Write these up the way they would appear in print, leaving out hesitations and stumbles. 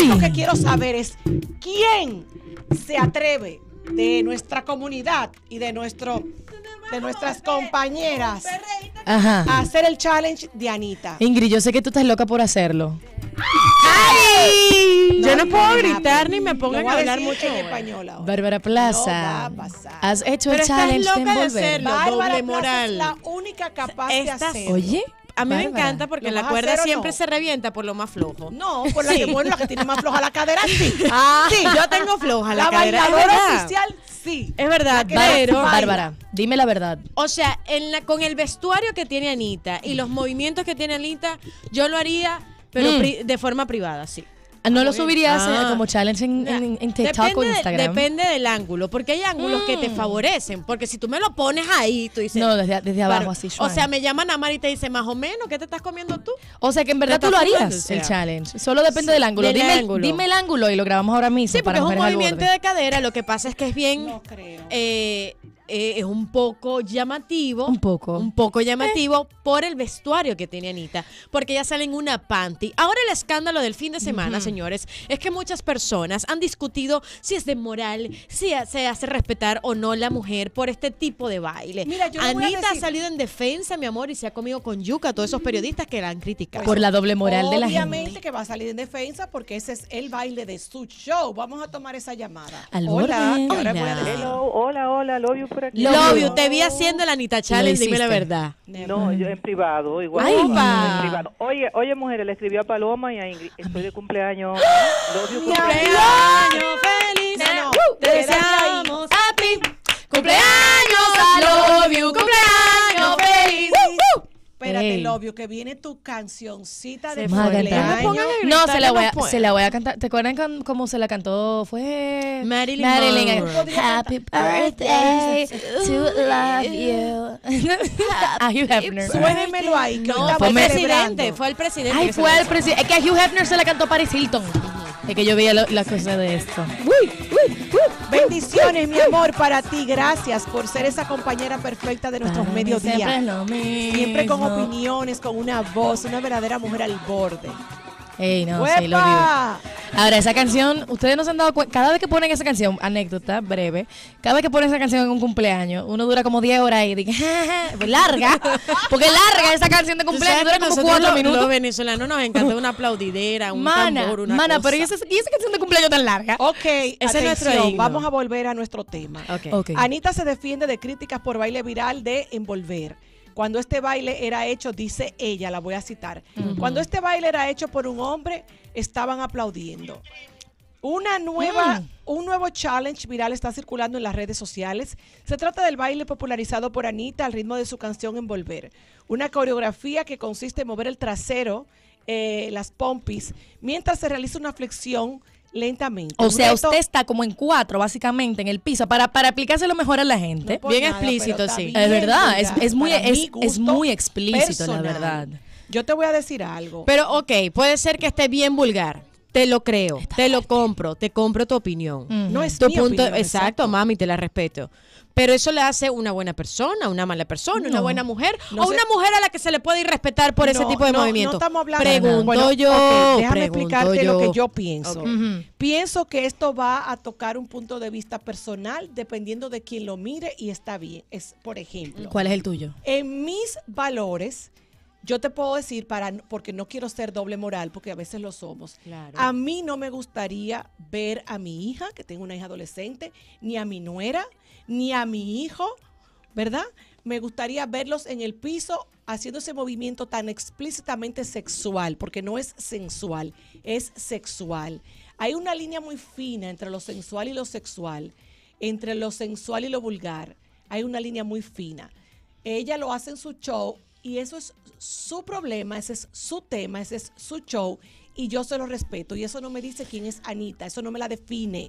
Lo que quiero saber es quién se atreve de nuestra comunidad y de nuestras compañeras a hacer el challenge de Anita. Ingrid, yo sé que tú estás loca por hacerlo. ¡Ay! Yo no puedo gritar ni me pongo a hablar mucho en español ahora. Bárbara Plaza, no va a pasar. has hecho Pero el challenge estás loca de de envolver. hacerlo. Bárbara doble Plaza moral. es la única capaz de hacerlo. Oye, A mí me Bárbara, encanta porque ¿lo la vas a cuerda hacer o siempre no? se revienta por lo más flojo. No, por la que bueno, la que tiene más floja la cadera, sí. Sí, yo tengo floja la La cadera. Es bailadora verdad. oficial, sí. Es verdad, La que pero... baila. Bárbara, dime la verdad. O sea, con el vestuario que tiene Anita y los movimientos que tiene Anita, yo lo haría, pero de forma privada, sí. ¿No lo subirías como challenge Nah, en TikTok o Instagram? Depende del ángulo, porque hay ángulos que te favorecen, porque si tú me lo pones ahí, tú dices... No, desde abajo, pero, así. o sea, me llaman a Mar y te dicen, más o menos, ¿qué te estás comiendo tú? O sea, que en verdad ¿Qué tú lo estás harías, fumando? O sea, el challenge. Solo depende del ángulo. del Dime, ángulo. dime el ángulo y lo grabamos ahora mismo. Sí, porque para es un mujeres al movimiento borde. de cadera, lo que pasa es que es bien... No creo. es un poco llamativo. Un poco. Un poco llamativo por el vestuario que tiene Anita. Porque ella sale en una panty. Ahora el escándalo del fin de semana, señores, es que muchas personas han discutido si es de moral, si se hace respetar o no la mujer por este tipo de baile. Mira, yo le voy a Anita ha decir- salido en defensa, mi amor, y se ha comido con yuca a todos esos periodistas que la han criticado. Por la doble moral de la Obviamente gente. que va a salir en defensa porque ese es el baile de su show. Vamos a tomar esa llamada. Al Hola, borde. ahora voy a Hola. decir. Hello, hola, love you por aquí. Love you, te vi haciendo la Anita Challenge, dime la hiciste. verdad. No, yo en privado, igual. Ay, en pa. privado. Oye, mujeres, le escribió a Paloma y a Ingrid. Estoy de cumpleaños. Love you, ¡Cumpleaños feliz! No, Te quédate deseamos happy cumpleaños, I love you, cumpleaños feliz. Espérate, Ey. Lobio, que viene tu cancioncita de Vamos a cantar. No me pongan a gritar, No, que no puedo. se la voy a cantar. ¿Te acuerdan cómo se la cantó? Fue Marilyn Monroe. Happy birthday to love you. A Hugh Hefner. Suénemelo ahí. Que No, ahorita fue el voy presidente, celebrando. fue el presidente. Ay, que se fue lo el hizo. presidente. Es que a Hugh Hefner se la cantó Paris Hilton. Es que yo veía la cosa de esto. Bendiciones, mi amor, para ti. Gracias por ser esa compañera perfecta de nuestros Para mí siempre es mediodías. lo mismo. Siempre con opiniones, con una voz, una verdadera mujer al borde. Ey, no, sí, lo digo. ¡Uepa! Ahora, esa canción, ustedes no se han dado cuenta, cada vez que ponen esa canción, anécdota breve, cada vez que ponen esa canción en un cumpleaños, uno dura como 10 horas y dice, pues larga, porque larga esa canción de Tú cumpleaños, sabes dura que como nosotros 4 los minutos. venezolanos nos encanta una aplaudidera, un tambor, una Mana, cosa. pero ¿y esa canción de cumpleaños tan larga? Ok, es nuestro atención, himno. vamos a volver a nuestro tema. Ok. Ok. Anita se defiende de críticas por baile viral de Envolver. Cuando este baile era hecho, dice ella, la voy a citar, cuando este baile era hecho por un hombre, estaban aplaudiendo. Un nuevo challenge viral está circulando en las redes sociales. Se trata del baile popularizado por Anita al ritmo de su canción Envolver. Una coreografía que consiste en mover el trasero, las pompis, mientras se realiza una flexión lentamente. O Un sea, reto- usted está como en 4, básicamente, en el piso, para aplicárselo mejor a la gente. No por Bien nada, explícito, pero está sí. bien, Es verdad, vulgar, es muy, para mi es gusto muy explícito, personal. la verdad. Yo te voy a decir algo. Pero ok, puede ser que esté bien vulgar. Te lo creo, te lo compro, te compro tu opinión. No es Tu mi punto, opinión, exacto, mami, te la respeto. Pero eso le hace una buena persona, una mala persona, una No. buena mujer, No o sé. una mujer a la que se le puede ir respetar por ese No, tipo de no, movimiento. No estamos hablando. Pregunto Bueno, yo, ok, déjame pregunto explicarte yo. lo que yo pienso. Ok. Pienso que esto va a tocar un punto de vista personal dependiendo de quien lo mire y está bien. Es, por ejemplo, ¿Cuál es el tuyo? en mis valores, yo te puedo decir, porque no quiero ser doble moral, porque a veces lo somos. Claro. A mí no me gustaría ver a mi hija, que tengo una hija adolescente, ni a mi nuera, ni a mi hijo, ¿verdad? Me gustaría verlos en el piso haciendo ese movimiento tan explícitamente sexual, porque no es sensual, es sexual. Hay una línea muy fina entre lo sensual y lo sexual, entre lo sensual y lo vulgar. Hay una línea muy fina. Ella lo hace en su show y eso es su problema, ese es su tema, ese es su show y yo se lo respeto y eso no me dice quién es Anita, eso no me la define.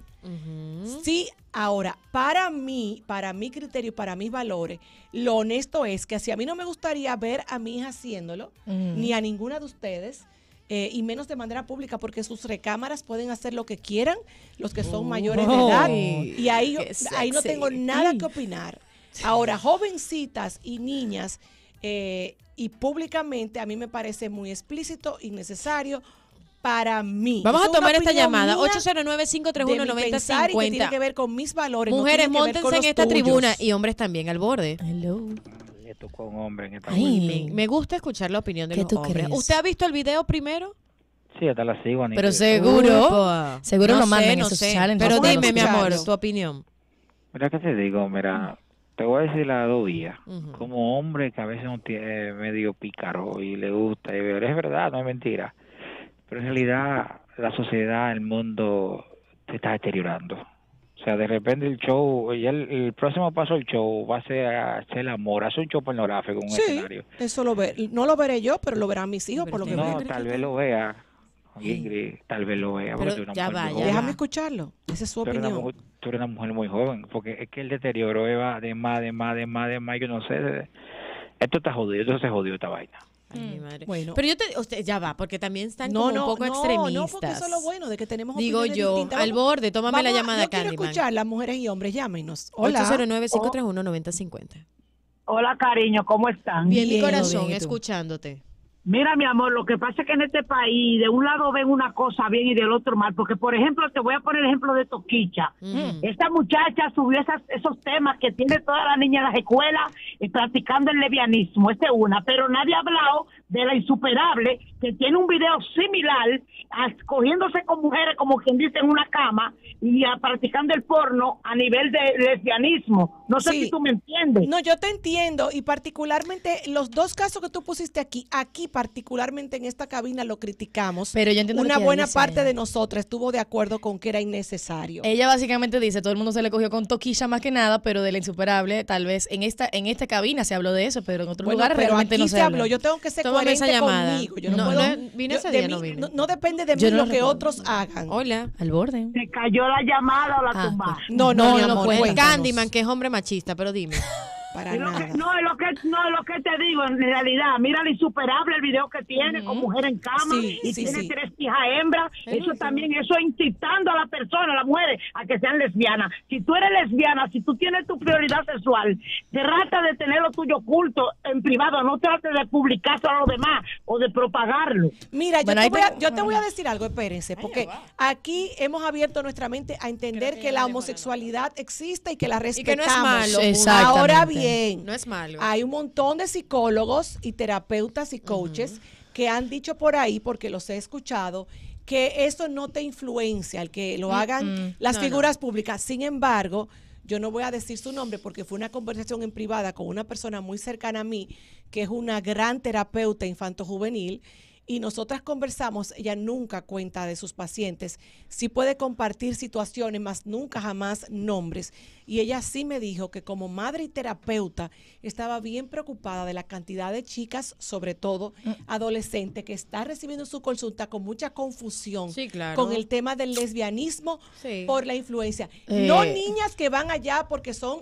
Sí, ahora, para mí, para mi criterio, para mis valores, lo honesto es que si a mí no me gustaría ver a mi hija haciéndolo, ni a ninguna de ustedes, y menos de manera pública, porque sus recámaras pueden hacer lo que quieran, los que son mayores de edad, y ahí, qué ahí no sexy. tengo nada que opinar. Ahora, jovencitas y niñas, y públicamente a mí me parece muy explícito y necesario para mí. Vamos Es a una tomar esta opinión llamada, mía de mi 809-531-9050. pensar y que tiene que ver con mis valores. Mujeres, no tiene que ver móntense con en los esta tuyos. tribuna y hombres también al borde. Hello. Le tocó a un hombre en esta Ay. Me gusta escuchar la opinión de ¿Qué los tú hombres. crees? ¿Usted ha visto el video primero? Sí, hasta la sigo, Anita. Pero seguro, Upa. seguro No lo sé, mandan no esos sé. challenges. Pero Vamos a dime, mi amor, escucharlo. tu opinión. Mira que te digo, mira, te voy a decir las 2 vías. Ujú. Como hombre que a veces no tiene medio pícaro y le gusta, y ver, es verdad, no es mentira. Pero en realidad la sociedad, el mundo se está deteriorando. O sea, de repente el show, y el próximo paso del show va a ser hacer el amor, hacer un show pornográfico en un Sí, escenario. eso no lo veré yo, pero lo verán mis hijos por lo que No, veo. Tal vez lo vea, Ingrid, tal vez lo vea. Pero porque tú eres una ya mujer va, muy ya joven. Déjame va. escucharlo. Esa es su Tú eres una opinión. mujer- tú eres una mujer muy joven, porque es que el deterioro va de más, yo no sé. Esto está jodido, esto se jodió esta vaina. Ay, mi madre. Bueno. Pero usted ya va, porque también están como un poco extremistas. No, porque eso es lo bueno, de que tenemos Digo opiniones yo, distintas. al borde, tómame la Vamos llamada, yo quiero Candyman. escuchar las mujeres y hombres, llámenos. Hola. 809-531-9050. Hola, cariño, ¿cómo están? Bien, mi Bien, corazón, bien, ¿y tú? escuchándote. Mira, mi amor, lo que pasa es que en este país de un lado ven una cosa bien y del otro mal, porque por ejemplo, te voy a poner el ejemplo de Toquicha. Ujú. Esta muchacha subió esos temas que tiene toda la niña en las escuelas practicando el lesbianismo, esta es una, pero nadie ha hablado de la insuperable que tiene un video similar, cogiéndose con mujeres como quien dice en una cama y practicando el porno a nivel de lesbianismo. No sé Sí. si tú me entiendes. No, yo te entiendo y particularmente los dos casos que tú pusiste aquí particularmente en esta cabina lo criticamos. Pero yo entiendo lo Una que ella buena dice. parte de nosotras estuvo de acuerdo con que era innecesario. Ella básicamente dice, todo el mundo se le cogió con Toquilla más que nada, pero de la insuperable, tal vez en esta cabina se habló de eso, pero en otros Bueno, lugares pero realmente aquí no se se habló. habla. Yo tengo que ser Tómame esa coherente llamada. conmigo. Yo no, No, puedo. vine ese de día, mí- no vine. no depende de mí Yo no lo lo que recuerdo. otros hagan. Hola. Al borde. ¿Se cayó la llamada o la Ah, tumbaron? No, No, mi no amor, cuenta. cuéntanos. Candyman, que es hombre machista, pero dime. Para Es lo nada. que- no, es lo que te digo, en realidad, mira la insuperable el video que tiene con mujer en cama Sí, y sí, tiene sí. 3 hijas hembras, eso también, eso incitando a la persona, a las mujeres, a que sean lesbianas. Si tú eres lesbiana, si tú tienes tu prioridad sexual, trata de tener lo tuyo oculto en privado, no trates de publicarlo a los demás o de propagarlo. Mira, Bueno, ahí yo te voy a decir algo, espérense, porque aquí hemos abierto nuestra mente a entender que la homosexualidad existe y que la Y que respetamos. no es malo. Exactamente. Ahora bien, No es malo. hay un montón de psicólogos y terapeutas y coaches que han dicho por ahí, porque los he escuchado, que eso no te influencia, el que lo hagan las No, figuras públicas. Sin embargo, yo no voy a decir su nombre porque fue una conversación en privada con una persona muy cercana a mí, que es una gran terapeuta infanto-juvenil, y nosotras conversamos, ella nunca cuenta de sus pacientes, sí puede compartir situaciones, más nunca jamás nombres. Y ella sí me dijo que como madre y terapeuta estaba bien preocupada de la cantidad de chicas, sobre todo adolescentes, que está recibiendo su consulta con mucha confusión Sí, claro. con el tema del lesbianismo Sí. por la influencia. No Eh. niñas que van allá porque son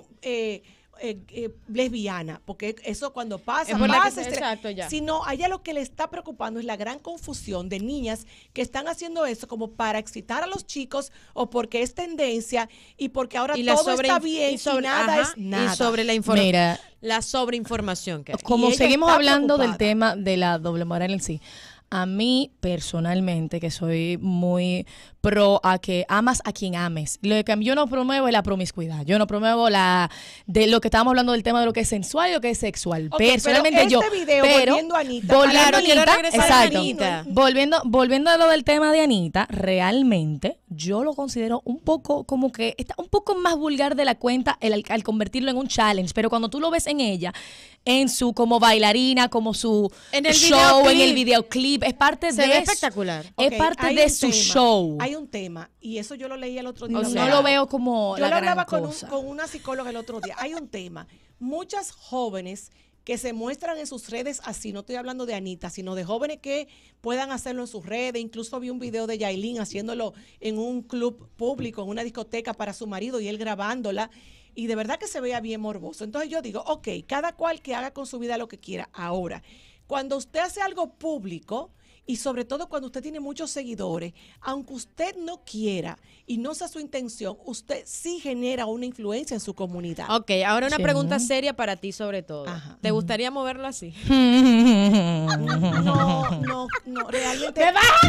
lesbianas, porque eso cuando pasa, Es por la que- pasa, exacto, ya. sino a ella lo que le está preocupando es la gran confusión de niñas que están haciendo eso como para excitar a los chicos o porque es tendencia y porque ahora Y la todo sobre- está bien y, nada ajá, es nada. Y sobre la Mira, la sobreinformación que hay. como ella seguimos está hablando del preocupada. tema de la doble moral en sí, a mí personalmente, que soy muy pro a que amas a quien ames, lo que yo no promuevo es la promiscuidad, yo no promuevo de lo que estábamos hablando del tema de lo que es sensual y lo que es sexual. Ok, Personalmente pero yo, este video, pero volviendo a Anita, volviendo Claro, a quiero Anita, regresar a exacto. Anita. Volviendo a lo del tema de Anita, realmente yo lo considero un poco como que está un poco más vulgar de la cuenta al convertirlo en un challenge, pero cuando tú lo ves en ella, en su como bailarina, como su En el show, en videoclip. el videoclip, es parte Se de ve eso. espectacular. Es Ok, parte hay de un su tema, show. Hay un tema, y eso yo lo leí el otro día. O lo sea, No hablaba. lo veo como Yo la lo gran hablaba cosa. con una psicóloga el otro día. Hay un tema. Muchas jóvenes que se muestran en sus redes así, no estoy hablando de Anita, sino de jóvenes que puedan hacerlo en sus redes. Incluso vi un video de Yailin haciéndolo en un club público, en una discoteca para su marido y él grabándola. Y de verdad que se veía bien morboso. Entonces yo digo, ok, cada cual que haga con su vida lo que quiera. Ahora, cuando usted hace algo público y sobre todo cuando usted tiene muchos seguidores, aunque usted no quiera y no sea su intención, usted sí genera una influencia en su comunidad. Ok, ahora una Sí. pregunta seria para ti sobre todo. Ajá. ¿Te gustaría moverlo así? No, realmente.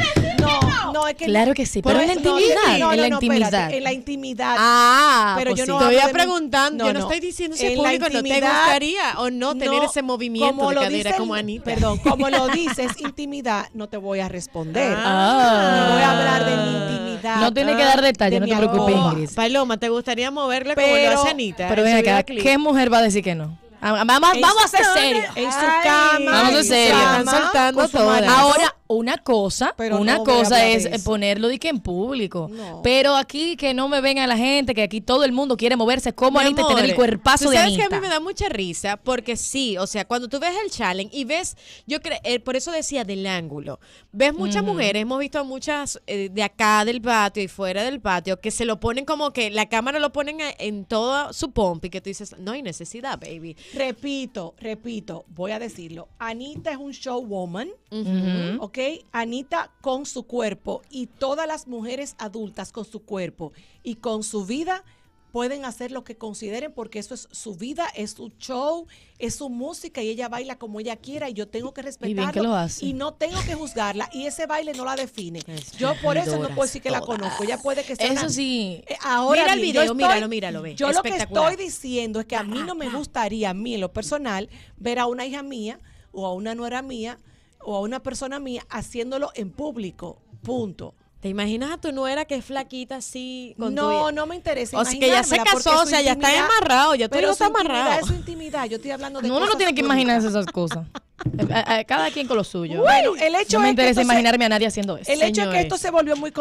No, es que Claro que sí, pero en la intimidad, en la intimidad. espérate, en la intimidad. Ah, Pero pues yo sí. no Te voy hablo a de mi- preguntando, no, yo no no. estoy diciendo si es En la público, ¿no te intimidad, gustaría o no tener ese movimiento como de lo cadera dice como el- Anita? Perdón, como lo dices, intimidad, no te voy a responder. Ah. No voy a hablar de mi intimidad. No tiene que dar detalles, no de te mi preocupes, alcoba. Ingrid. Paloma, ¿te gustaría moverle como Pero- lo hace Anita? Pero en ven su acá, videoclip? ¿qué mujer va a decir que no? Vamos a ser serios. En su Ay, cama. Vamos a en ser su serios. cama, Están soltando con su todas. marido. Ahora, una cosa Pero no voy a hablar de es eso. ponerlo de que en público. No. Pero aquí que no me venga la gente, que aquí todo el mundo quiere moverse como Mi Anita y tener el amor, cuerpazo ¿tú de sabes Anita. que a mí me da mucha risa? Porque sí, o sea, cuando tú ves el challenge y ves, por eso decía del ángulo, ves muchas mujeres, hemos visto muchas de acá del patio y fuera del patio, que se lo ponen como que la cámara lo ponen en toda su pompa y que tú dices, no hay necesidad, baby. Repito, voy a decirlo. Anita es un showwoman, ¿ok? Anita con su cuerpo y todas las mujeres adultas con su cuerpo y con su vida pueden hacer lo que consideren porque eso es su vida, es su show, es su música y ella baila como ella quiera y yo tengo que respetarlo bien que lo hace. y no tengo que juzgarla y ese baile no la define. Yo por eso no puedo decir que la conozco. Ella puede que sea Eso una- sí. Ahora Mira el bien, video, yo estoy- míralo, ve. Yo lo que Espectacular. estoy diciendo es que a mí no me gustaría, a mí en lo personal, ver a una hija mía o a una nuera mía o a una persona mía haciéndolo en público. Punto. ¿Te imaginas a tu nuera que es flaquita así con No, tu... no me interesa. O sea, que ya se imaginármela, porque casó, o su sea, ya está intimidad- amarrado, ya tu pero hijo su está intimidad amarrado. es su intimidad. Yo estoy hablando de No, uno no cosas tiene que públicas. imaginarse esas cosas. Cada quien con lo suyo. Bueno, el hecho no me es que interesa entonces- imaginarme a nadie haciendo eso. El hecho es que Señores. esto se volvió muy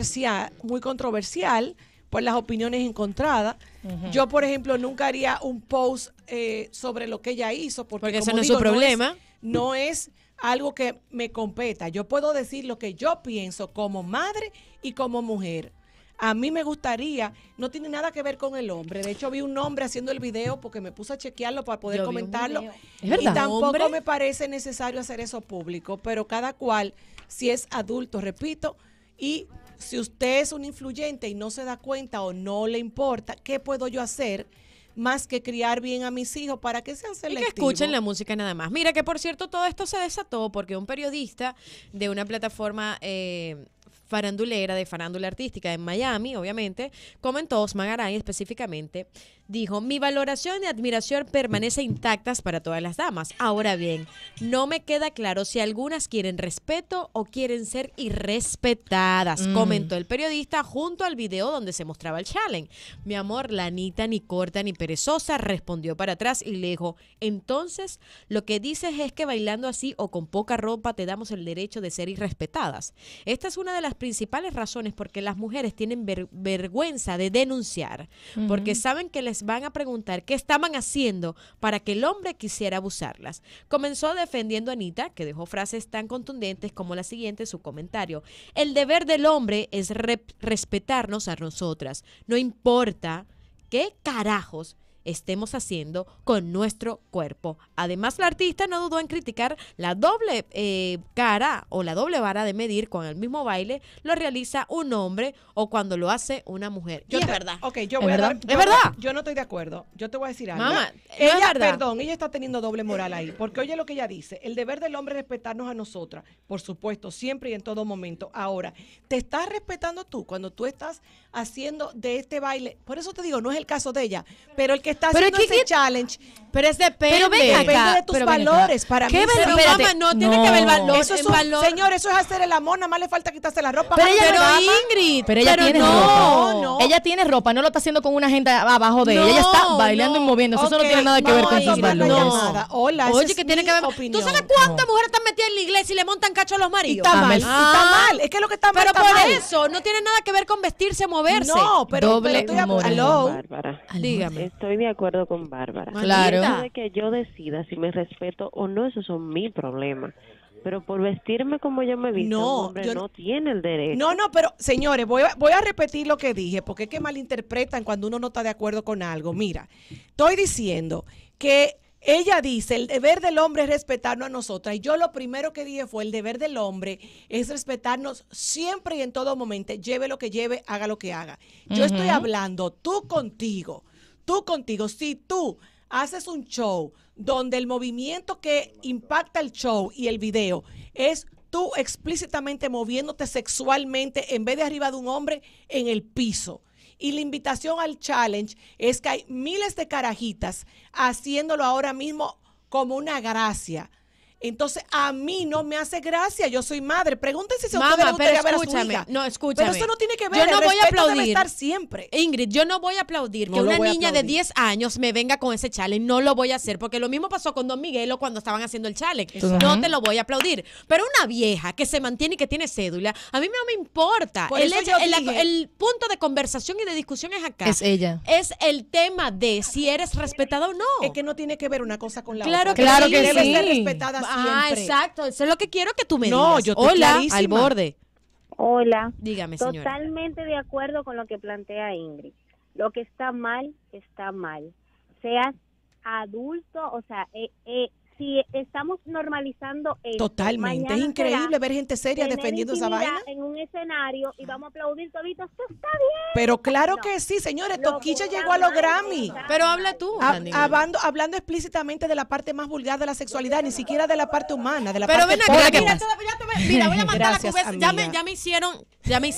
controversial por las opiniones encontradas. Yo, por ejemplo, nunca haría un post sobre lo que ella hizo, porque Porque ese como no es su digo, problema. No es algo que me competa. Yo puedo decir lo que yo pienso como madre y como mujer. A mí me gustaría, no tiene nada que ver con el hombre. De hecho, vi un hombre haciendo el video porque me puse a chequearlo para poder Yo vi un comentarlo. video. ¿Es verdad? Y tampoco ¿Hombre? me parece necesario hacer eso público, pero cada cual, si es adulto, repito, y si usted es un influyente y no se da cuenta o no le importa, ¿qué puedo yo hacer más que criar bien a mis hijos para que sean Y selectivos? que escuchen la música nada más. Mira que por cierto todo esto se desató porque un periodista de una plataforma farandulera, de farándula artística en Miami, obviamente, comentó, Osman Garay específicamente, dijo, mi valoración y admiración permanece intactas para todas las damas. Ahora bien, no me queda claro si algunas quieren respeto o quieren ser irrespetadas, comentó el periodista junto al video donde se mostraba el challenge. Mi amor, la Anita ni corta ni perezosa respondió para atrás y le dijo, entonces lo que dices es que bailando así o con poca ropa te damos el derecho de ser irrespetadas. Esta es una de las principales razones por qué las mujeres tienen vergüenza de denunciar, porque saben que les van a preguntar qué estaban haciendo para que el hombre quisiera abusarlas. Comenzó defendiendo a Anita, que dejó frases tan contundentes como la siguiente, su comentario. El deber del hombre es respetarnos a nosotras. No importa qué carajos estemos haciendo con nuestro cuerpo. Además, la artista no dudó en criticar la doble cara o la doble vara de medir con el mismo baile lo realiza un hombre o cuando lo hace una mujer. Yo Es te- verdad. Ok, yo ¿Es voy a verdad? dar- ¿Es yo- verdad? Yo no estoy de acuerdo. Yo te voy a decir algo. Mamá, no es ella, verdad. perdón, ella está teniendo doble moral ahí. Porque oye lo que ella dice. El deber del hombre es respetarnos a nosotras. Por supuesto, siempre y en todo momento. Ahora, ¿te estás respetando tú cuando tú estás haciendo de este baile? Por eso te digo, no es el caso de ella. Pero el que está Pero haciendo es que- ese challenge Pero es depende. Pero ven depende acá, de tus pero ven acá. valores. Para ¿Qué mí, val- Pero espérate, mamá, no tiene que haber valor. eso es en un- valor. señor, eso es hacer el amor, nada más le falta quitarse la ropa. Pero mano ella de Pero dama. Ingrid, Pero ella tiene no, ropa. no. Ella tiene ropa, no lo está haciendo con una gente abajo de ella. Ella está No, bailando no. y moviéndose. Eso no Ok, tiene nada que ver vamos con a sus tomar la valores. llamada. Hola, esa Oye, es que tiene mi que ver. ¿Tú opinión. sabes cuántas mujeres están metidas en la iglesia y le montan cacho a los Y maridos? está mal, Amén. y está mal. Es que lo que está mal Pero está por mal. eso, no tiene nada que ver con vestirse, moverse. No, pero Doble estoy de moral. Hello. Bárbara. Dígame. Estoy de acuerdo con Bárbara. Claro. Manita. Eso de que yo decida si me respeto o no, esos son mis problemas. Pero por vestirme como yo me visto, No, un hombre yo no tiene el derecho. No, pero señores, voy a repetir lo que dije, porque es que malinterpretan cuando uno no está de acuerdo con algo. Mira, estoy diciendo que Ella dice, el deber del hombre es respetarnos a nosotras. Y yo lo primero que dije fue, el deber del hombre es respetarnos siempre y en todo momento. Lleve lo que lleve, haga lo que haga. Yo estoy hablando tú contigo. Si tú haces un show donde el movimiento que impacta el show y el video es tú explícitamente moviéndote sexualmente en vez de arriba de un hombre en el piso. Y la invitación al challenge es que hay miles de carajitas haciéndolo ahora mismo como una gracia. Entonces, a mí no me hace gracia. Yo soy madre. Pregúntense si a ustedes les gustaría ver a su hija. No, escúchame. Pero eso no tiene que ver. Yo no el voy a respeto aplaudir. debe estar siempre. Ingrid, yo no voy a aplaudir No que lo una voy a niña de aplaudir. 10 años me venga con ese challenge. No lo voy a hacer, porque lo mismo pasó con Don Miguelo cuando estaban haciendo el challenge. No te lo voy a aplaudir. Pero una vieja que se mantiene y que tiene cédula, a mí no me importa. Por eso yo dije- el punto de conversación y de discusión es acá. Es ella. Es el tema de si eres respetada o no. Es que no tiene que ver una cosa con la Claro otra. que sí. Debe sí. ser respetada siempre. Exacto. Eso es lo que quiero que tú me No, digas. yo estoy Hola, clarísima. al borde. Hola. Dígame, señora. Totalmente de acuerdo con lo que plantea Ingrid. Lo que está mal, está mal. Seas adulto, o sea, si estamos normalizando esto, Totalmente. Es mañana increíble será ver gente seria tener defendiendo esa intimidad vaina. en un escenario y vamos a aplaudir toditos. Esto está bien. Pero claro No. que sí, señores. Lo Toquicha que llegó a está los mal Grammy. está Pero mal. habla tú, Ha- Randy. hablando explícitamente de la parte más vulgar de la sexualidad, ni siquiera de la parte humana, de la Pero parte ven acá, porno. mira, voy a matar Gracias, la cabeza. amiga. Ya me hicieron.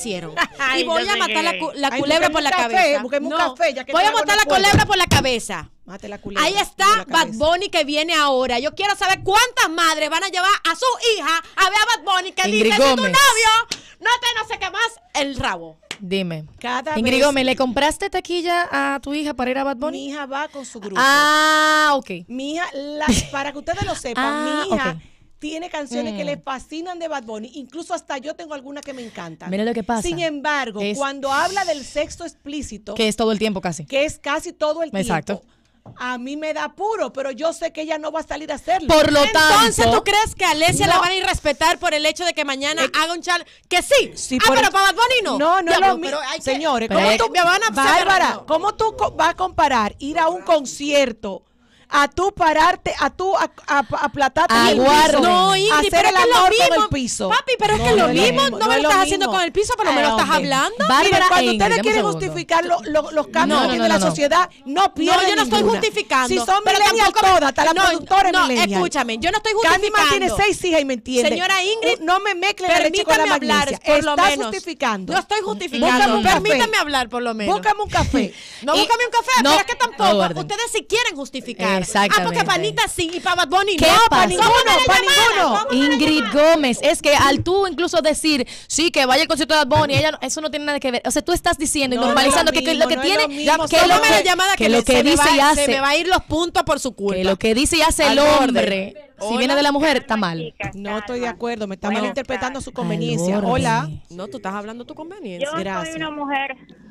Ay, Y voy yo a sé matar la Ay, culebra búsqueme por un la café, cabeza. búsqueme un No, café, ya que voy a traigo matar no la puedo. culebra por la cabeza. Mate la culebra Ahí por está la Bad cabeza. Bunny que viene ahora. Yo quiero saber cuántas madres van a llevar a su hija a ver a Bad Bunny que Ingrid dice, si tu Gómez. novio no sé qué más, el rabo. Dime. Cada Ingrid vez Gómez, ¿le compraste taquilla a tu hija para ir a Bad Bunny? mi hija va con su grupo. Ah, ok. Mi hija, para que ustedes lo sepan, Ah, mi hija ok. tiene canciones que le fascinan de Bad Bunny. Incluso hasta yo tengo algunas que me encantan. Mira lo que pasa. Sin embargo, Es- cuando habla del sexo explícito, Que es todo el tiempo casi. que es casi todo el Exacto. tiempo, a mí me da apuro, pero yo sé que ella no va a salir a hacerlo. Por lo Entonces, tanto, ¿tú crees que a Alesia No. la van a ir a respetar por el hecho de que mañana haga un challenge? Que sí. Sí, Ah, por pero el- para Bad Bunny no. No, no es Diablo, lo mismo. pero hay que- Señores, Pero ¿cómo es- tú, me van a Bárbara, no. ¿cómo tú vas a comparar ir a un concierto a tú pararte, a tú aplatarte en el Aguarde. piso, No, Ingrid, hacer pero el es que lo amor con mismo. el piso? Papi, pero es que No, lo no es lo mismo, mismo, no me es lo estás lo haciendo mismo. con el piso, pero me lo estás hombre. hablando. Miren, Bárbara cuando e Ingrid, ustedes dame un quieren segundo. justificar los cambios No, que no, tiene no, la no. sociedad, no pierden No, yo no estoy ninguna. justificando. Si son pero millennials tampoco me- todas, hasta la productora es no, millennial. escúchame, yo no estoy Candyman justificando. tiene 6 hijas y me entiende. Señora Ingrid, No me mezcle la leche con la permítame hablar, magnesia. por lo Estás menos. justificando. No estoy Búscame justificando. un café. Permítame hablar, por lo menos. Búscame un café. No, Y- búscame un café, no, pero es que tampoco. orden. Ustedes sí quieren justificar. Exactamente. Ah, porque para Anita sí y para Bad Bunny ¿Qué no. pasa? para ninguno, para ninguno. Ingrid Gómez, es que al tú incluso decir, sí, que vaya al concierto de Bad Bunny, ella eso no tiene nada que ver. O sea, tú estás diciendo y No, normalizando no es que lo lo que mismo, no es tiene, lo mismo. que Tómame lo la llamada que lo que se me dice va- y hace, se me va a ir los puntos por su culpa. que lo que dice y hace el Al borde. hombre, si Hola. viene de la mujer, está mal. No estoy de acuerdo, me está Buenas malinterpretando su tardes. conveniencia. Al borde. Hola. No, tú estás hablando tu conveniencia. Yo Gracias. soy una mujer,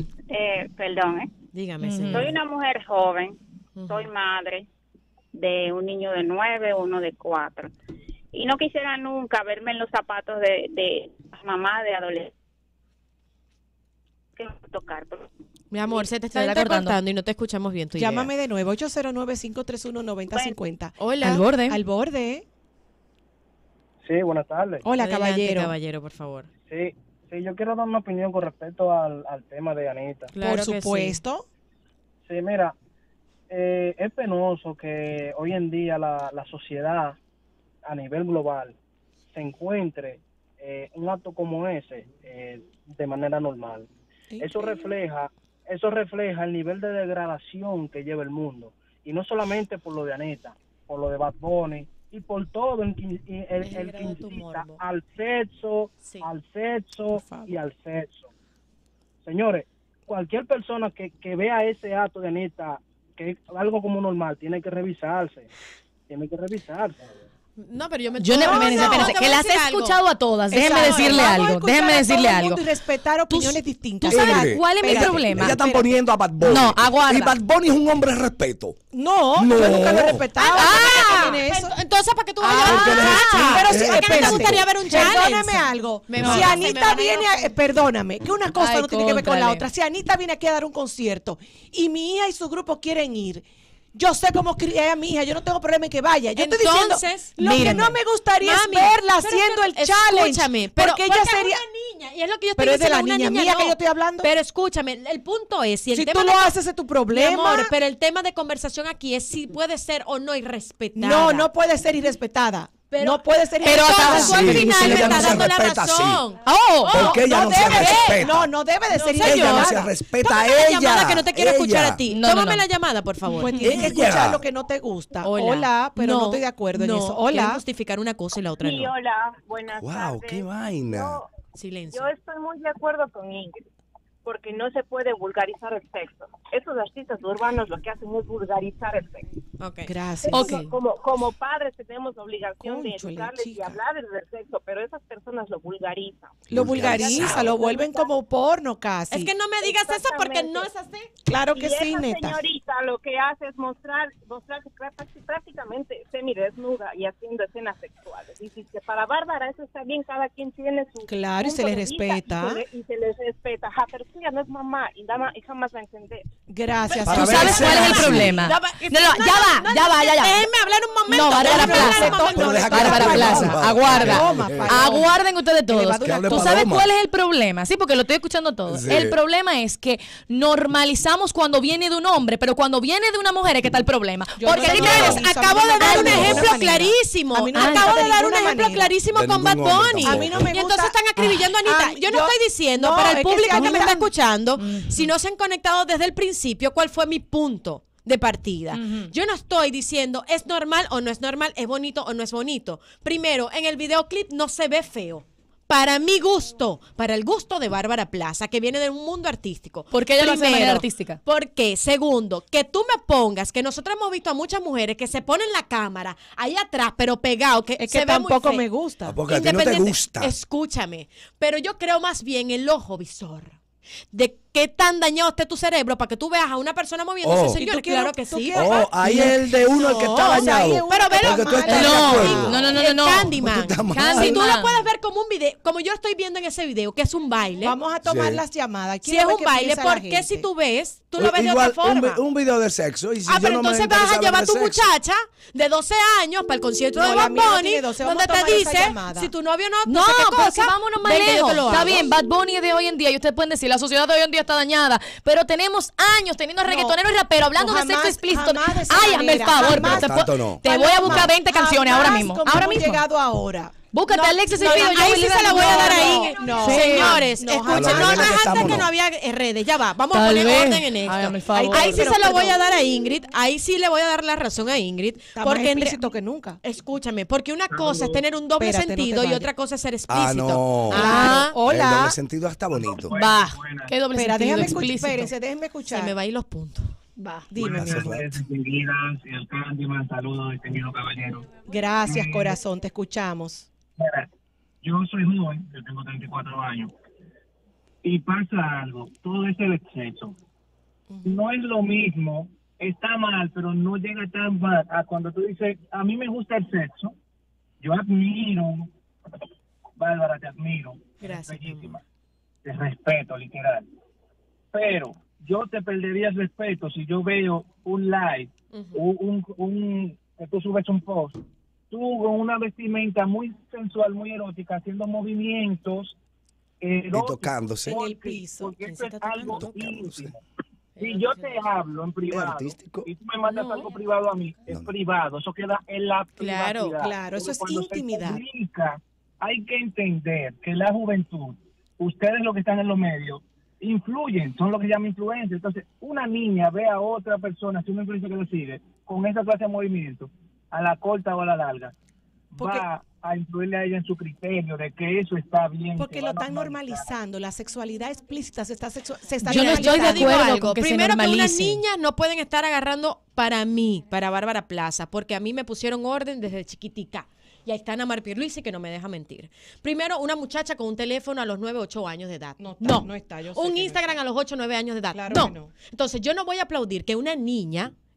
perdón, Dígame, Ujú. señor. soy una mujer joven, soy madre de un niño de 9, uno de 4. Y no quisiera nunca verme en los zapatos de mamá de adolescente. Que tocar. Mi amor, se te Se está está cortando. cortando y no te escuchamos bien tu idea. Llámame de nuevo, 809-531-9050. Hola. Al borde. Al borde. Sí, buenas tardes. Hola, Adelante, caballero. caballero, por favor. Sí, yo quiero dar una opinión con respecto al tema de Anita. Claro Por que supuesto. Sí, mira, es penoso que hoy en día la sociedad a nivel global se encuentre un acto como ese de manera normal. Eso refleja el nivel de degradación que lleva el mundo. Y no solamente por lo de Anita, por lo de Bad Bunny y por todo el que incita al sexo, Sí. al sexo Por favor. y al sexo. Señores, cualquier persona que vea ese acto de Anita, que es algo como normal, tiene que revisarse. No, pero yo me... Yo no, espérense, espérense, te que voy a las he decir algo. escuchado a todas. Déjenme Exacto. decirle Vamos a algo. escuchar Déjenme a decirle todo el algo. mundo y respetar opiniones distintas. ¿Tú sabes Espérate, cuál es mi espérate. problema? Ella están Espérate. poniendo a Bad Bunny. No, aguarda. Y Bad Bunny es un hombre de respeto. No, No. yo nunca lo he respetado. Ah, ¿Por qué tiene eso? entonces, ¿para qué tú vas Ah, a porque llevar eres un challenge? pero sí, ¿A qué no te espérate. gustaría ver un challenge? Perdóname algo. Me Si van a- se me Anita van a ir viene los- perdóname, que una cosa Ay, no tiene que ver con la cóntrale. otra. Si Anita viene aquí a dar un concierto y mi hija y su grupo quieren ir, Yo sé cómo crié a mi hija, yo no tengo problema en que vaya. Yo estoy diciendo, Entonces, lo que no me gustaría es verla haciendo el challenge. Escúchame, pero porque ella sería... es una niña, y es lo que yo estoy pero es de diciendo, la una niña mía no. que yo estoy hablando. Pero escúchame, el punto es, si tú lo haces es tu problema. Mi amor, pero el tema de conversación aquí es si puede ser o no irrespetada. No, no puede ser irrespetada. Pero, no puede ser pero irrespetada. hasta al final me está dando la razón. Porque ella no se respeta. No debe de ser ella no se respeta a ella. Llamada que no te quiero escuchar a ti. No, Tómame no. la llamada, por favor. Pues tienes que escuchar lo que no te gusta. Hola, pero no estoy de acuerdo en eso. Hola. Quieren justificar una cosa y la otra Sí, no. hola, buenas tardes. Wow, qué vaina. Silencio. Yo estoy muy de acuerdo con Ingrid, porque no se puede vulgarizar el sexo. Esos artistas urbanos lo que hacen es vulgarizar el sexo. Okay. Gracias. Okay. Como padres tenemos la obligación de Cónchale, educarles y chica. hablarles del sexo, pero esas personas lo vulgarizan. Lo vulgariza, lo vuelven como porno casi. Es que no me digas eso porque no es así. Claro que y sí, esa neta. señorita lo que hace es mostrar prácticamente semidesnuda y haciendo escenas sexuales. Y si que para Bárbara eso está bien, cada quien tiene su Claro, y se punto le de vista respeta. y se les respeta. Ja, pero ella no es mamá y jamás va a entender. Gracias. Para ¿Tú sabes ver cuál es el si- problema? Ya va. Déjenme hablar un momento. No, Bárbara déjenme hablar un Plaza. momento. Pero deja que Bárbara hable Plaza, Paloma. aguarda. Paloma. Aguarden ustedes Que le va todos. a durar hable ¿Tú sabes Paloma. cuál es el problema? Sí, porque lo estoy escuchando todo. Sí. El problema es que normalizamos cuando viene de un hombre, pero cuando viene de una mujer es que está el problema. Yo Porque no aquí lo tenemos, normalizo, Acabo a mí no de me dar gusta un de ninguna ejemplo manera. clarísimo. A mí no me Acabo gusta de dar un ninguna ejemplo manera. clarísimo De con Bad ningún hombre Bunny. tampoco. A mí no me Y entonces gusta- están acribillando a Anita. Yo no estoy diciendo, no, para es el que público si a que mí me me está dan- escuchando, si no se han conectado desde el principio, ¿cuál fue mi punto de partida? Yo no estoy diciendo es normal o no es normal, es bonito o no es bonito. Primero, en el videoclip no se ve feo. Para mi gusto, para el gusto de Bárbara Plaza, que viene de un mundo artístico. ¿Por qué ella lo hace de manera Primero, artística? ¿por qué? Segundo, que tú me pongas, que nosotros hemos visto a muchas mujeres que se ponen la cámara ahí atrás, pero pegado, que Es se que ve muy tampoco feo. me gusta. Porque a ti no te Independiente- gusta. Escúchame, pero yo creo más bien el ojo visor. De qué tan dañado esté tu cerebro para que tú veas a una persona moviéndose, Oh. señor. ¿Y tú quieres- Claro que tú sí. quieres- Oh, ahí es el de uno el que está No, o sea, ahí dañado. es Pero velo, Porque tú estás de No, acuerdo. no. El Candyman. Tú estás mal. Si tú lo Candyman. puedes ver como un video, como yo estoy viendo en ese video, que es un baile. Vamos a tomar Sí. las llamadas. Si Quiero es ver un qué baile, piensa la ¿por qué gente. si tú ves, tú lo ves de Igual, otra forma? un video de sexo. Y si yo Pero no me entonces vas interesa a llevar a hablar tu de sexo. muchacha de 12 años para el concierto No, de la Bad mía no Bunny, tiene 12, vamos donde a te tomar esa dice, llamada. si tu novio no No, sé qué pero cosa, si vámonos más ven que yo lejos. te lo Está hago. bien, Bad Bunny es de hoy en día y ustedes pueden decir, la sociedad de hoy en día está dañada, pero tenemos años teniendo reggaetoneros y raperos hablando no, de sexo jamás, explícito. jamás de esa Ay, hazme el manera, favor, jamás. pero te, Tanto no. te voy a buscar 20 canciones ahora Jamás mismo. como Ahora hemos mismo. llegado ahora. Búscate a Alexis y Fido. Ahí sí se la voy a dar ahí. no, Señores, no, escuchen, jamás. no es antes Estamos, que no. no había redes, ya va, vamos a Tal poner vez. orden en esto. Hágame el favor. Ahí sí Pero, se la voy a perdón. dar a Ingrid, ahí sí le voy a dar la razón a Ingrid. Está más Porque en explícito que nunca. Escúchame, porque una cosa es tener un doble Espérate, no te sentido y vayas. otra cosa es ser explícito. Ah, no. Ah, El Hola. doble sentido está bonito. Va. Qué doble Espera, sentido déjame escuchar. explícito. Espérense, déjenme escuchar. se me va a ir los puntos. Va. Dime, mi amor. Distinguidas y el Candyman, saludos, distinguido caballero. Gracias, corazón, te escuchamos. Mira, yo soy joven, yo tengo 34 años, y pasa algo, todo es el exceso. No es lo mismo, está mal, pero no llega tan mal a cuando tú dices, a mí me gusta el sexo, yo admiro, Bárbara, te admiro, Gracias, eres bellísima, te respeto, literal, pero yo te perdería el respeto si yo veo un live, que tú subes un post, tú con una vestimenta muy sensual, muy erótica, haciendo movimientos eróticos. Y tocándose. En el piso. Porque ¿Quién esto se es está algo tocando? íntimo. Si yo te hablo en privado artístico. y tú me mandas algo privado a mí, es privado, eso queda en la Claro, privacidad. claro, eso Porque es cuando se intimidad. publica, hay que entender que la juventud, ustedes los que están en los medios, influyen, son lo que llaman influencia. Entonces, una niña ve a otra persona, si una influencia que le sigue, con esa clase de movimiento, a la corta o a la larga, Porque- va a influirle a ella en su criterio de que eso está bien. Porque se lo va a están normalizar. normalizando, la sexualidad explícita se está Yo no estoy de normalizando. Digo acuerdo algo. con que se Primero que unas normalice. niñas no pueden estar agarrando para mí, para Bárbara Plaza, porque a mí me pusieron orden desde chiquitica. Y ahí está Ana Mar Pierluisi, que no me deja mentir. Primero, una muchacha con un teléfono a los 9, 8 años de edad. No está, no está, yo sé Un que no Instagram está. a los 8, 9 años de edad. Claro no. que no. Entonces, yo no voy a aplaudir que una niña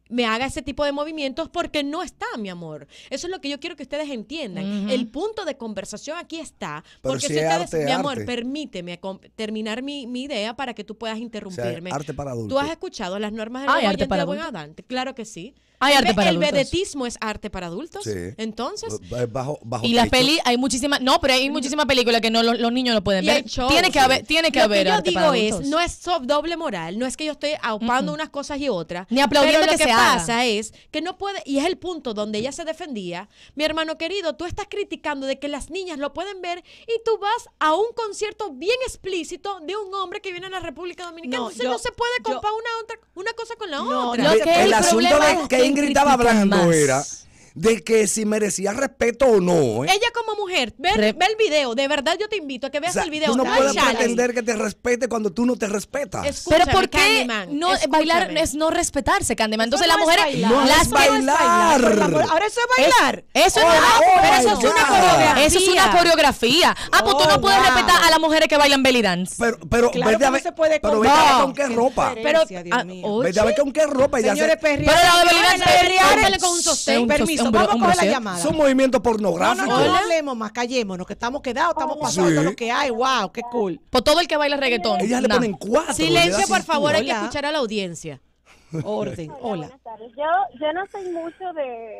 me haga ese tipo de movimientos porque no está, mi amor. Eso es lo que yo quiero que ustedes entiendan. El punto de conversación aquí está, Pero porque si si es ustedes, arte, mi amor, arte. permíteme terminar mi idea para que tú puedas interrumpirme. arte para adultos. ¿Tú has escuchado las normas del ¿Hay buen arte oyente para de buen adultos? Adante? Claro que sí. Hay arte para El adultos. vedetismo es arte para adultos. Sí. Entonces, Bajo Y las techo. hay muchísimas, no, pero hay muchísimas películas que no los niños no pueden y ver. hay shows. Tiene que haber, tiene que Lo haber que yo arte para digo adultos. es, no es doble moral, no es que yo esté aupando unas cosas y otras. Ni aplaudiendo pero lo que que se haga. pasa es que no puede, y es el punto donde ella se defendía, mi hermano querido, tú estás criticando de que las niñas lo pueden ver y tú vas a un concierto bien explícito de un hombre que viene a la República Dominicana. No, Entonces yo- no se puede yo- comparar una cosa con la No, otra. Lo que El el asunto problema de es que que Ingrid estaba critican hablando más. era de que si merecía respeto o no. Ella como mujer, ve el video, de verdad yo te invito a que O veas sea, el video. tú no Dale puedes challenge. pretender que te respete cuando tú no te respetas. Escúchame, Pero ¿por qué Candyman, no escúchame. bailar es no respetarse, Candyman? Entonces Eso las no es mujeres bailar. No las es que- bailar. Por favor, ahora eso es bailar. Eso Oh, no es oh pero my eso es una God. coreografía. Eso es una coreografía. Ah, pues tú no puedes wow. respetar a las mujeres que bailan belly dance. Pero Claro vete que a no ver, se puede pero vete a ver comparar. con qué Qué ropa. diferencia, Dios mío. Vete a ver con qué ropa. Ya Señores, se, perrear. Pero la de belly dance Perrear con un sostén. Permiso, vamos a coger la llamada. son movimientos No, pornográficos. no hablemos más, callémonos, que estamos quedados, estamos pasando Sí. todo lo que hay. Wow, qué cool. Por todo el que baila reggaetón. Ellas le Nah. ponen 4. Silencio, por favor, hay que Hola. escuchar a la audiencia. Orden, hola. Buenas tardes. Yo no soy mucho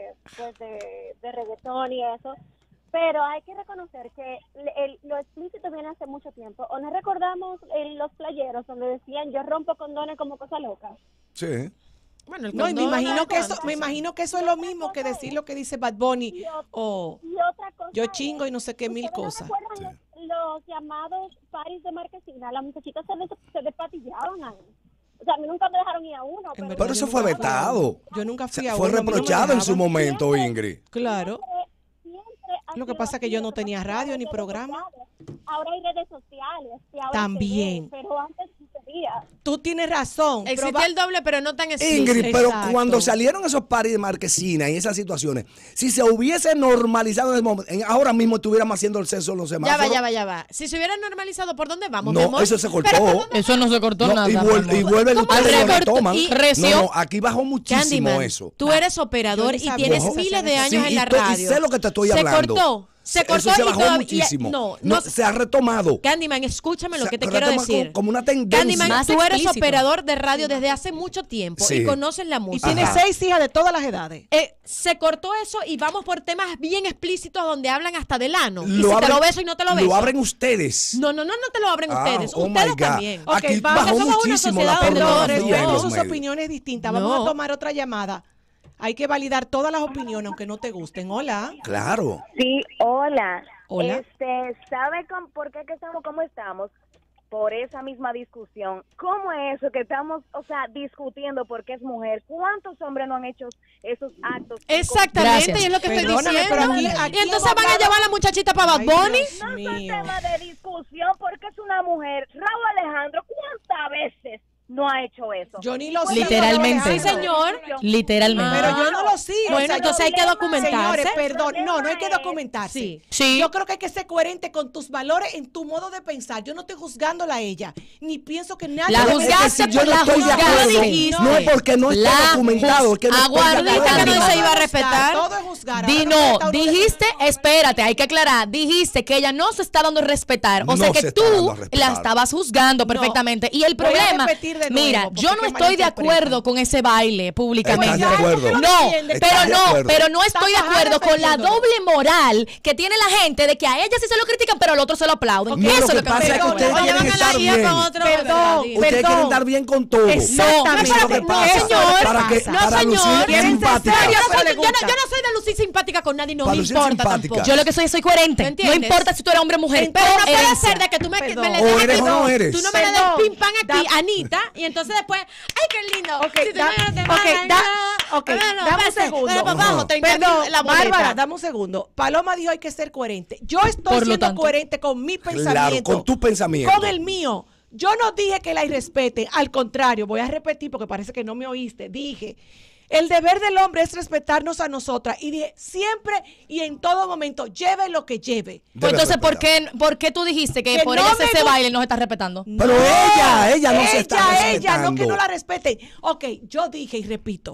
de reggaetón y eso, pero hay que reconocer que lo explícito viene hace mucho tiempo. ¿O no recordamos los playeros donde decían yo rompo condones como cosa loca? Sí. Bueno, el No, y me condón, imagino que eso, ¿cuánto? me imagino que eso es lo mismo que decir lo que dice Bad Bunny o Y otra cosa yo chingo y no sé qué mil ¿ustedes no cosas. recuerdan los llamados paris de Marquesina? Las muchachitas se despatillaban ahí. O sea, a mí nunca me dejaron ir a uno. En verdad, Pero yo eso nunca fue fui a vetado. uno. Yo nunca fui a Fue uno, a mí no me reprochado en su dejaban. momento, Ingrid. Claro. Siempre ha Lo que sido pasa es que así, yo no lo que tenía pasa radio es ni que programa. Ahora hay redes sociales. Que ahora También. se ve, pero antes sucedía. Tú tienes razón. Existía el doble, pero no tan explícito. Ingrid, pero Exacto. cuando salieron esos paris de Marquesina y esas situaciones, si se hubiese normalizado en ese momento, ahora mismo estuviéramos haciendo el censo en los Ya semáforos. va, ya va. Si se hubiera normalizado, ¿por dónde vamos, mi No, amor? eso se cortó. ¿Pero por dónde Eso no se cortó No, nada. y, mi vuelve amor. ustedes lo recortó? retoman. Y reció. No, aquí bajó muchísimo Candyman, eso. tú eres operador Yo ni y sabía tienes eso. miles de años Sí, en la y radio. sé lo que te estoy hablando. Se cortó Eso se y bajó todavía muchísimo. no, Se ha retomado. Candyman, escúchame lo Se que te quiero retoma decir. como una tendencia. Candyman, Más tú eres explícito. operador de radio desde hace mucho tiempo Sí. y conoces la Y música. tiene Ajá. 6 hijas de todas las edades. Se cortó eso y vamos por temas bien explícitos donde hablan hasta del ano. Y Lo si te abren- lo beso y no te lo beso. Lo abren ustedes. No te lo abren ustedes. Oh my Ustedes God. también. Ok, Aquí vamos, bajó somos una muchísimo la sociedad de Perdón, valores, pornografía en tenemos los sus medios. opiniones distintas. Vamos No. a tomar otra llamada. Hay que validar todas las opiniones, aunque no te gusten. Hola. Claro. Sí, hola. Hola. ¿Sabe por qué que estamos como estamos? Por esa misma discusión. ¿Cómo es eso que estamos, discutiendo porque es mujer? ¿Cuántos hombres no han hecho esos actos? Exactamente, Gracias. y es lo que estoy Perdóname, diciendo. pero aquí y entonces hemos van a hablado- llevar a la muchachita para Bad Ay, Bunny. Dios No es un mío. tema de discusión porque es una mujer. Raúl Alejandro, ¿cuántas veces no ha hecho eso? Yo ni lo sigo, Literalmente. Alejandro. Sí, señor. Literalmente. Pero yo no lo sigo. Bueno, o sea, entonces hay que documentarse. Señores, perdón. No hay que documentarse. Sí. Sí. Yo creo que hay que ser coherente con tus valores en tu modo de pensar. Yo no estoy juzgándola a ella. Ni pienso que nadie... La debe juzgaste decir- Yo no la estoy de juzgaste. acuerdo. dijiste. No es porque no esté La documentado. Es que no estoy de aguardita acuerdo. que no se iba a respetar. Todo es juzgar. Di Ahora no, respeta uno de dijiste, sus- espérate, hay que aclarar, dijiste que ella no se está dando a respetar, o sea No que se está dando tú a respetar. la estabas juzgando No. perfectamente. Y el Voy a problema, repetir de nuevo, mira, porque yo es no que estoy de malinterpretan. acuerdo con ese baile públicamente. ¿Estás de acuerdo? No, entiendes? ¿Estás de acuerdo? pero no estoy de Estás acuerdo con la defendiéndolo. doble moral que tiene la gente de que a ella sí se lo critican, pero al otro se lo aplauden. No, Eso lo es que lo que pasa es que pasa. ustedes Oye, quieren van a la estar guía bien. con otro. Perdón. Ustedes Perdón. quieren estar bien con todo. Exactamente. Lo que pasa, Eso señor. para que, No, para señor. lucir Quieren ser simpática. serios, Yo pero le no gusta. soy de lucir simpática con nadie, no Para me lucir importa simpática. tampoco. Yo lo que soy coherente. ¿Me No entiendes? importa si tú eres hombre o mujer. Pero no puede coherencia. ser de que tú me Perdón. le O des eres aquí, o no eres. tú no me le des Perdón. pim pam aquí, Da- Anita, y entonces después, ay, qué lindo. Ok, Si tú da- no te ok, mandas, da- ok, bueno, dame un pase, segundo. pero para abajo, 30 Perdón, la boleta. Bárbara, dame un segundo. Paloma dijo hay que ser coherente. Yo estoy Por lo siendo tanto. coherente con mi pensamiento. Claro, con tu pensamiento. Con el mío. Yo no dije que la irrespeten. Al contrario, voy a repetir porque parece que no me oíste. Dije, el deber del hombre es respetarnos a nosotras. Y dije, siempre y en todo momento, lleve lo que lleve. Pues entonces, respetar. ¿por qué tú dijiste que Que por no ella hacer me ese gu- baile no se está respetando? Pero ella no se está Ella, no respetando. que no la respeten. Ok, yo dije y repito,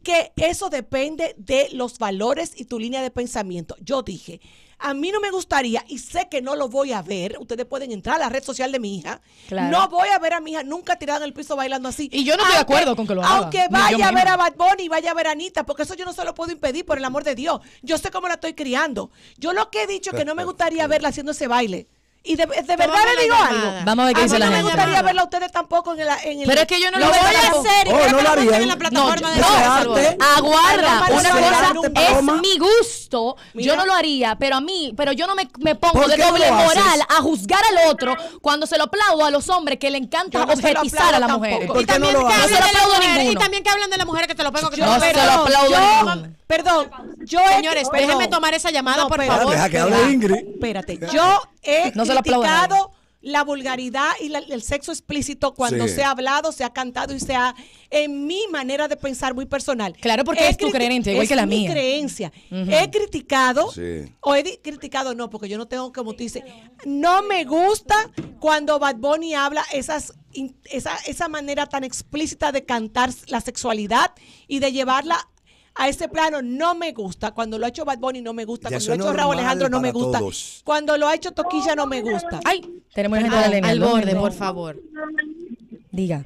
que eso depende de los valores y tu línea de pensamiento. Yo dije, a mí no me gustaría, y sé que no lo voy a ver, ustedes pueden entrar a la red social de mi hija, Claro. no voy a ver a mi hija nunca tirada en el piso bailando así. Y yo no estoy de acuerdo con que lo haga. Aunque Ni yo vaya a ver misma. a Bad Bunny y vaya a ver a Anita, porque eso yo no se lo puedo impedir, por el amor de Dios. Yo sé cómo la estoy criando. Yo lo que he dicho es que no me gustaría verla haciendo ese baile. Y de verdad le digo algo. Vamos a ver qué dice la mí no me gente. gustaría verla a ustedes tampoco en el Pero es que yo no lo voy veo a tampoco. hacer. Oh, no lo harían. en la plataforma de Eso es Salvador. arte. Aguarda, Paloma, una no cosa será arte, es Paloma. mi gusto. Mira. Yo no lo haría, pero yo no me pongo ¿Por de qué no doble lo haces? moral a juzgar al otro cuando se lo aplaudo a los hombres que le encanta Yo no se lo objetizar a las aplaudo mujeres. tampoco. ¿Por qué no lo No haces? se lo aplaudo a ninguno. Y también que hablan de la mujer que te lo pego. Que te No lo se pego. lo aplaudo a ninguno. Perdón, Señores, déjenme tomar esa llamada, por espérate, favor. Deja que hable Ingrid. Espérate, yo he No se lo aplaudo a criticado la vulgaridad y el sexo explícito cuando Sí. se ha hablado, se ha cantado y se ha, en mi manera de pensar muy personal. Claro, porque es tu creencia, igual que la mía. Es mi creencia. Ujú. He criticado, Sí. o criticado no, porque yo no tengo, como tú dices, no me gusta cuando Bad Bunny habla esa manera tan explícita de cantar la sexualidad y de llevarla a ese plano. No me gusta. Cuando lo ha hecho Bad Bunny no me gusta. Ya Cuando lo ha eso hecho es Raúl normal Alejandro no me para gusta. todos. Cuando lo ha hecho Toquilla no me gusta. Ay, tenemos gente de la línea. Al ¿no? borde, por favor. Diga.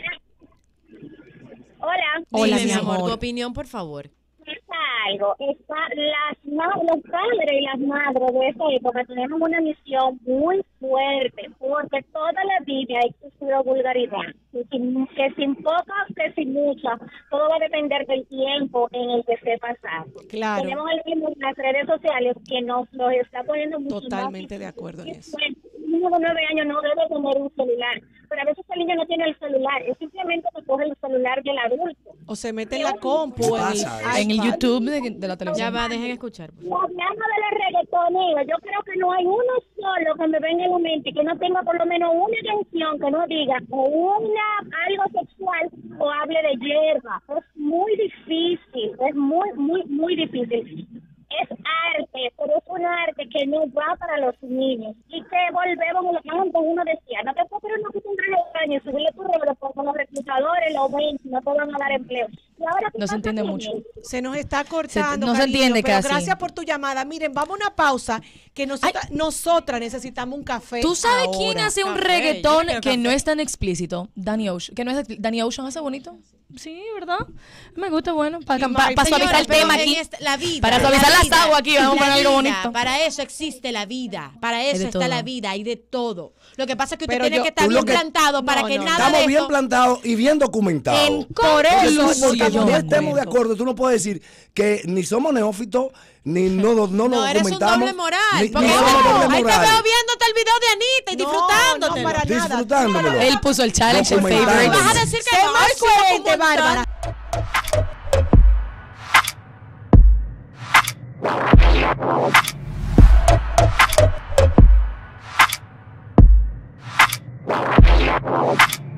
Hola. Hola, Dime, mi mi amor, amor. tu opinión, por favor. Está algo. Los padres y las madres de esta época tenemos una misión muy fuerte, porque toda la vida ha existido vulgaridad. Que sin poco, que sin mucho, todo va a depender del tiempo en el que esté pasando. Claro. Tenemos el ritmo en las redes sociales que nos los está poniendo mucho Totalmente más de acuerdo en eso. un niño de 9 años no debe tener un celular, pero a veces el niño no tiene el celular, es simplemente que coge el celular del adulto. O se mete en la compu, En el YouTube de la televisión. Ya va, dejen escuchar. Y hablando de la reggaetonera, yo creo que no hay uno solo que me venga en la mente que no tenga por lo menos una canción que no diga o algo sexual o hable de hierba. Es muy difícil, es muy difícil. Es arte, pero es un arte que no va para los niños. Y que volvemos a lo que antes uno decía, no te puedo poner una cosa entre los años, subirle tu rollo porque los reclutadores lo ven, no te van a dar empleo. Y ahora, No se entiende mucho. Se nos está cortando. No se cariño, entiende pero casi. gracias por tu llamada. Miren, vamos a una pausa que nosotras necesitamos un café. ¿Tú sabes ahora. quién hace un Café, reggaetón yo quiero que café. no es tan explícito? Danny Ocean. Danny Ocean hace bonito. Sí, ¿verdad? Me gusta, bueno, para suavizar el tema aquí. La vida. Para suavizar las aguas aquí, vamos a poner algo bonito. Para eso existe la vida. Para eso de está todo. la vida y de todo. Lo que pasa es que usted Pero tiene yo- que estar tú lo bien que- plantado para que nada Estamos de bien esto... plantados y bien documentados. Por eso, Porque aunque no yo estemos de acuerdo, tú no puedes decir que ni somos neófitos, ni no nos No, eres un documentamos. doble moral. ni Porque somos doble ahí te moral. veo viéndote el video de Anita y disfrutándotelo. No, para nada. Disfrutándomelo. Él puso el challenge, el Documentándolo. favorite. Vas a decir que Sé no, más sí, como un coherente, montón. Bárbara.